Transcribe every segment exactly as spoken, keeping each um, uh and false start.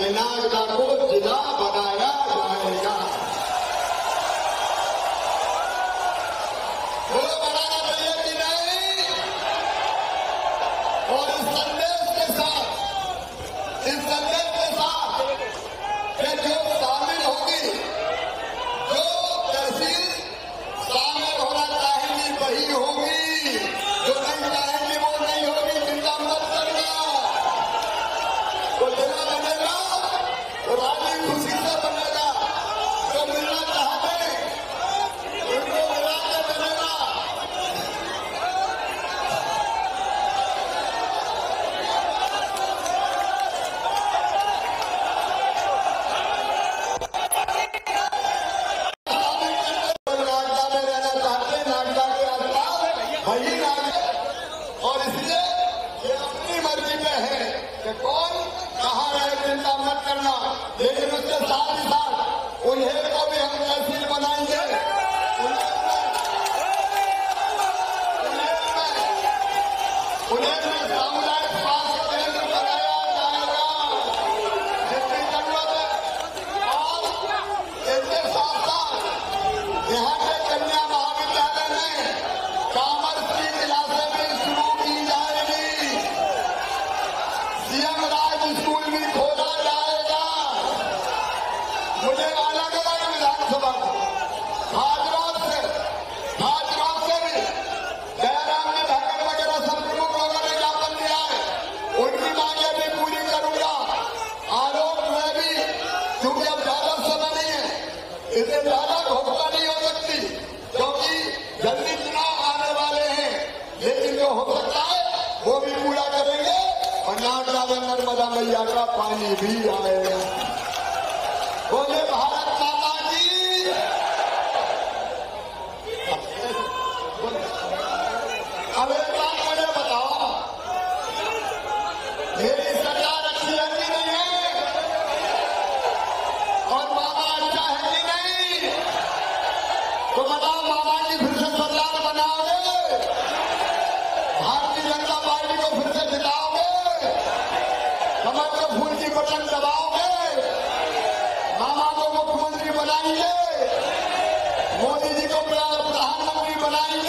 कि नागदा को जिला बनाया जाएगा। वो बनाना चाहिए कि नहीं? और इस संदेश के साथ, इस संदेश के साथ कि जो शामिल होगी, जो तहसील शामिल होना चाहेंगी वही होगी, जो नहीं चाहेंगी वो नहीं होगी। चिंता मत करना, वो जिला बनेगा तो राजी खुशी से बनेगा। जो मिलना चाहते उनको मिला के बनेगा। नागदा में रहना चाहते नागदा के आसपास वही नागदा, और इसलिए ये अपनी मर्जी में है कि कौन कहाँ रहे। चिंता मत करना, लेकिन उसके साथ ही साथ उन्हें को भी हम तहसील बनाएंगे। उन्हें में सामुदायिक स्वास्थ्य केंद्र बनाया जाएगा जिसकी जरूरत है। और इसके साथ साथ यहाँ के कन्या महाविद्यालय में कॉमर्स की क्लासें भी शुरू की जाएगी। सीएम राज स्कूल भी खोला जाएगा। मुझे अलग अलग विधानसभा हाजरात से हाजरात से भी जयराम ने ढक्कन वगैरह सब प्रमुख लोगों ने ज्ञापन दिया है, उनकी मांगे भी पूरी करूंगा। आरोप में भी, क्योंकि अब ज्यादा समय नहीं है, इसे ज्यादा घोषणा नहीं हो सकती क्योंकि जल्दी चुनाव आने वाले हैं, लेकिन जो हो सकता है वो भी पूरा करेंगे। और नागदा में नर्मदा मैया का पानी भी आएगा। बोले भारत माता की। अब एक बात मुझे बताओ, मेरी सरकार अच्छी है कि नहीं है? और मामा अच्छा है कि नहीं? तो बताओ, मामा की फिर से सरकार बनाओगे? भारतीय जनता पार्टी को फिर से जिताओगे? कमल के फूल की बटन दबाओगे? मामा को मुख्यमंत्री बनाएंगे? मोदी जी को प्रधानमंत्री बनाएंगे?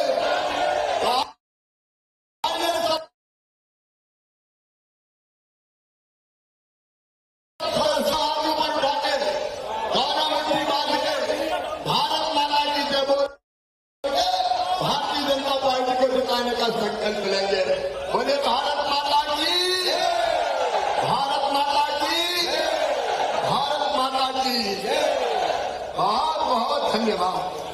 भारत माता की जय बोल, भारतीय जनता पार्टी को जिताने का संकल्प लेंगे। बोले भारत माता की, भारत माता की, भारत माता की। बहुत बहुत धन्यवाद।